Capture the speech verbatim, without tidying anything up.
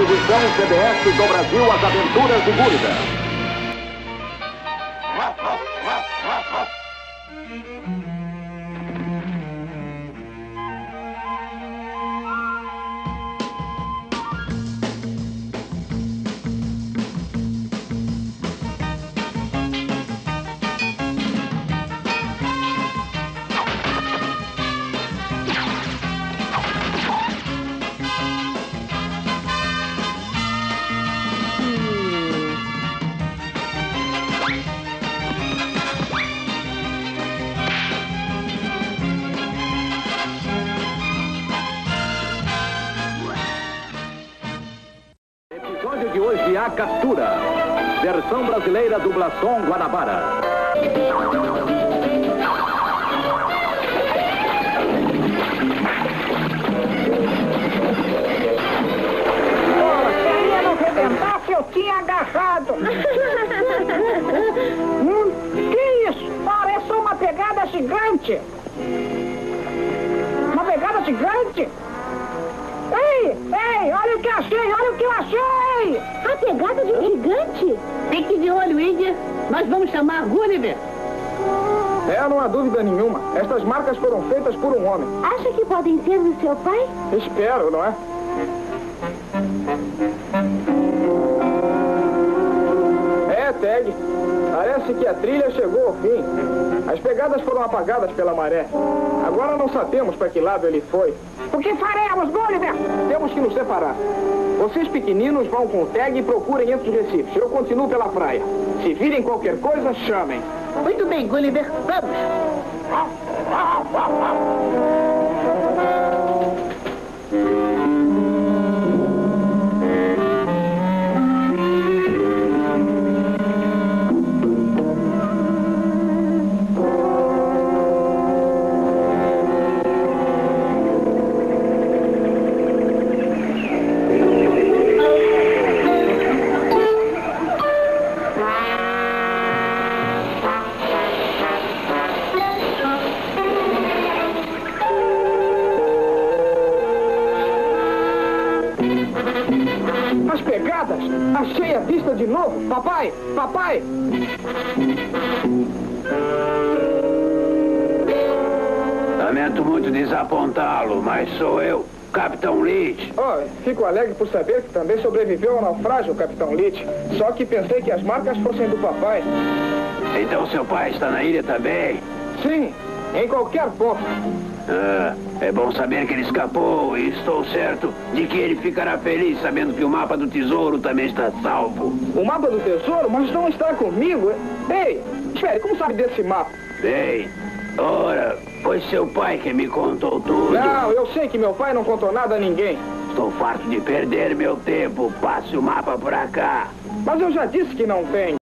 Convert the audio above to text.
Distribuição C B S do Brasil, As Aventuras de Gulliver. Episódio de hoje, A Captura. Versão brasileira, dublação Guanabara. Queria não arrebentar que eu tinha agarrado. hum, que isso? Parece uma pegada gigante. Uma pegada gigante? Ei, ei, olha o que achei, olha o que eu achei! A pegada de um gigante? Fique de olho, Índia. Nós vamos chamar Gulliver. É, não há dúvida nenhuma. Estas marcas foram feitas por um homem. Acha que podem ser do seu pai? Espero, não é? É, Tag. Parece que a trilha chegou ao fim. As pegadas foram apagadas pela maré. Agora não sabemos para que lado ele foi. O que faremos, Gulliver? Temos que nos separar. Vocês pequeninos vão com o Tag e procurem entre os recifes. Eu continuo pela praia. Se virem qualquer coisa, chamem. Muito bem, Gulliver. Vamos. As pegadas! Achei a pista de novo! Papai! Papai! Lamento muito desapontá-lo, mas sou eu, Capitão Leach. Oh, fico alegre por saber que também sobreviveu ao naufrágio, Capitão Leach. Só que pensei que as marcas fossem do papai. Então seu pai está na ilha também? Sim, em qualquer ponto. Ah, é bom saber que ele escapou e estou certo de que ele ficará feliz sabendo que o mapa do tesouro também está salvo. O mapa do tesouro? Mas não está comigo. Ei, espere, como sabe desse mapa? Bem, ora, foi seu pai que me contou tudo. Não, eu sei que meu pai não contou nada a ninguém. Estou farto de perder meu tempo. Passe o mapa pra cá. Mas eu já disse que não tem.